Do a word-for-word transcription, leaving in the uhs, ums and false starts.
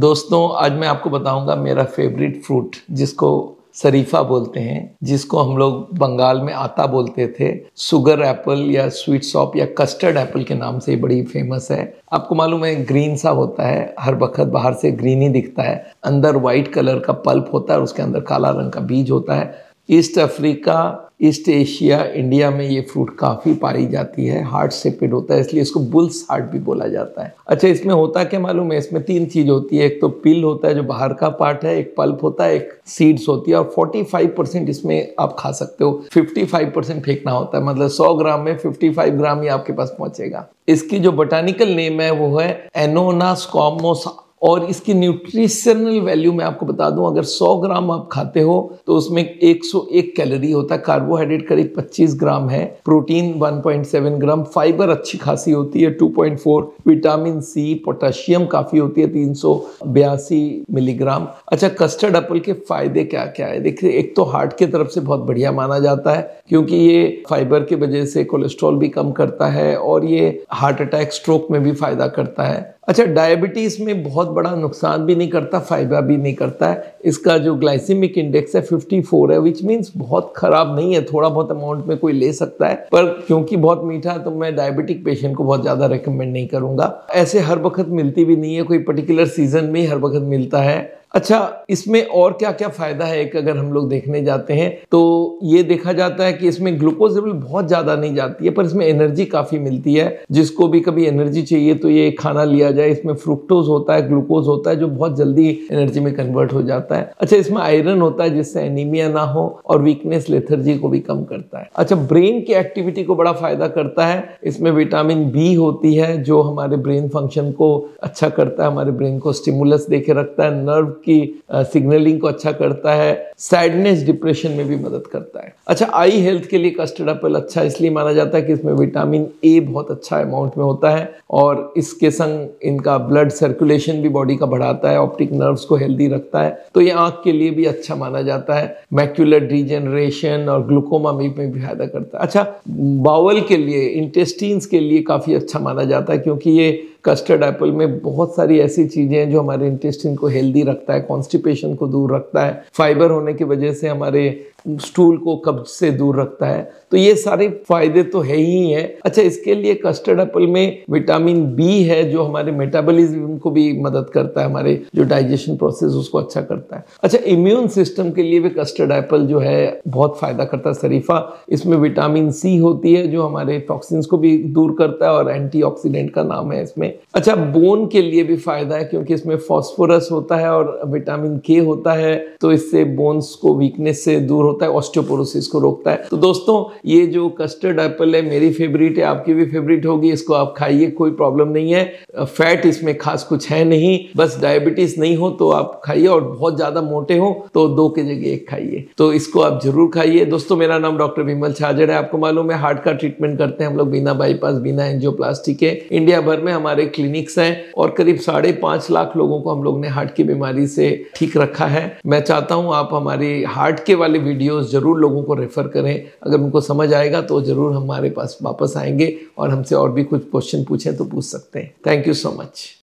दोस्तों आज मैं आपको बताऊंगा मेरा फेवरेट फ्रूट जिसको शरीफा बोलते हैं, जिसको हम लोग बंगाल में आता बोलते थे। शुगर एप्पल या स्वीट सॉप या कस्टर्ड एप्पल के नाम से बड़ी फेमस है। आपको मालूम है ग्रीन सा होता है, हर वक्त बाहर से ग्रीन ही दिखता है, अंदर वाइट कलर का पल्प होता है और उसके अंदर काला रंग का बीज होता है। East Africa, East Asia, India में ये फ्रूट काफ़ी पाई जाती है। हार्ट शेपेड होता है इसलिए इसको बुल्स हार्ट भी बोला जाता है। अच्छा, इसमें होता क्या मालूम है? इसमें तीन चीज़ होती है। एक तो पिल होता है जो बाहर का पार्ट है, एक पल्प होता है, एक सीड्स होती है और पैंतालीस परसेंट इसमें आप खा सकते हो। पचपन परसेंट फेंकना होता है, मतलब सौ ग्राम में पचपन ग्राम ही आपके पास पहुंचेगा। इसकी जो बोटानिकल नेम है वो है एनोना स्क्वामोसा और इसकी न्यूट्रिशनल वैल्यू मैं आपको बता दूं, अगर सौ ग्राम आप खाते हो तो उसमें एक सौ एक कैलोरी होता है, कार्बोहाइड्रेट करीब पच्चीस ग्राम है, प्रोटीन एक पॉइंट सात ग्राम, फाइबर अच्छी खासी होती है दो पॉइंट चार, विटामिन सी, पोटेशियम काफ़ी होती है तीन सौ बयासी मिलीग्राम। अच्छा, कस्टर्ड एप्पल के फायदे क्या क्या है? देखिए, एक तो हार्ट की तरफ से बहुत बढ़िया माना जाता है क्योंकि ये फाइबर की वजह से कोलेस्ट्रॉल भी कम करता है और ये हार्ट अटैक, स्ट्रोक में भी फायदा करता है। अच्छा, डायबिटीज में बहुत बड़ा नुकसान भी नहीं करता, फायदा भी नहीं करता है। इसका जो ग्लाइसेमिक इंडेक्स है चौवन है, विच मीन्स बहुत खराब नहीं है, थोड़ा बहुत अमाउंट में कोई ले सकता है, पर क्योंकि बहुत मीठा तो मैं डायबिटिक पेशेंट को बहुत ज्यादा रेकमेंड नहीं करूंगा। ऐसे हर वक्त मिलती भी नहीं है, कोई पर्टिकुलर सीजन में ही हर वक्त मिलता है। अच्छा, इसमें और क्या क्या फायदा है एक अगर हम लोग देखने जाते हैं तो ये देखा जाता है कि इसमें ग्लूकोज लेवल बहुत ज्यादा नहीं जाती है, पर इसमें एनर्जी काफी मिलती है। जिसको भी कभी एनर्जी चाहिए तो ये खाना लिया जाए। इसमें फ्रुक्टोज होता है, ग्लूकोज होता है जो बहुत जल्दी एनर्जी में कन्वर्ट हो जाता है। अच्छा, इसमें आयरन होता है जिससे एनीमिया ना हो और वीकनेस, लेथर्जी को भी कम करता है। अच्छा, ब्रेन की एक्टिविटी को बड़ा फायदा करता है। इसमें विटामिन बी होती है जो हमारे ब्रेन फंक्शन को अच्छा करता है, हमारे ब्रेन को स्टिमुलस देके रखता है, नर्व की सिग्नलिंग को अच्छा करता है, सैडनेस, डिप्रेशन में भी मदद करता है। अच्छा, आई हेल्थ के लिए कस्टर्ड एप्पल अच्छा इसलिए माना जाता है कि इसमें विटामिन ए बहुत अच्छा अमाउंट में होता है और इसके संग इनका ब्लड सर्कुलेशन भी बॉडी का बढ़ाता है, ऑप्टिक नर्व्स को हेल्दी रखता है, तो ये आंख के लिए भी अच्छा माना जाता है। मैक्यूलर डिजेनरेशन और ग्लूकोमा में भी फायदा करता है। अच्छा, बाउल के लिए, इंटेस्टीन्स के लिए काफी अच्छा माना जाता है क्योंकि ये कस्टर्ड एप्पल में बहुत सारी ऐसी चीजें हैं जो हमारे इंटेस्टाइन को हेल्दी रखता है, कॉन्स्टिपेशन को दूर रखता है, फाइबर होने की वजह से हमारे स्टूल को कब्ज से दूर रखता है, तो ये सारे फायदे तो है ही है। अच्छा, इसके लिए कस्टर्ड एप्पल में विटामिन बी है जो हमारे मेटाबॉलिज्म को भी मदद करता है, हमारे जो डाइजेशन प्रोसेस उसको अच्छा करता है। अच्छा, इम्यून सिस्टम के लिए भी कस्टर्ड एप्पल जो है बहुत फायदा करता है। शरीफा, इसमें विटामिन सी होती है जो हमारे टॉक्सिन्स को भी दूर करता है और एंटीऑक्सीडेंट का नाम है इसमें। अच्छा, बोन के लिए भी फायदा है क्योंकि इसमें फास्फोरस होता है और विटामिन के होता है, तो इससे बोन्स को वीकनेस से दूर होता है, ऑस्टियोपोरोसिस को रोकता है। तो दोस्तों, ये जो कस्टर्ड एप्पल है मेरी फेवरेट है, आपकी भी फेवरेट होगी। इसको आप खाइए, कोई प्रॉब्लम नहीं है। फैट इसमें खास कुछ है नहीं, बस डायबिटीज नहीं हो तो आप खाइए और बहुत ज्यादा मोटे हो तो दो के जगह एक खाइए, तो इसको आप जरूर खाइए। दोस्तों, मेरा नाम डॉक्टर विमल छाजड़ है। आपको मालूम है हार्ट का ट्रीटमेंट करते हैं हम लोग बिना बाईपास, बिना एंजियोप्लास्टी के। इंडिया भर में हमारे क्लिनिक्स हैं और करीब साढ़े पांच लाख लोगों को हम लोग ने हार्ट की बीमारी से ठीक रखा है। मैं चाहता हूं आप हमारे हार्ट के वाले वीडियोस जरूर लोगों को रेफर करें। अगर उनको समझ आएगा तो जरूर हमारे पास वापस आएंगे और हमसे और भी कुछ क्वेश्चन पूछें तो पूछ सकते हैं। Thank you so much.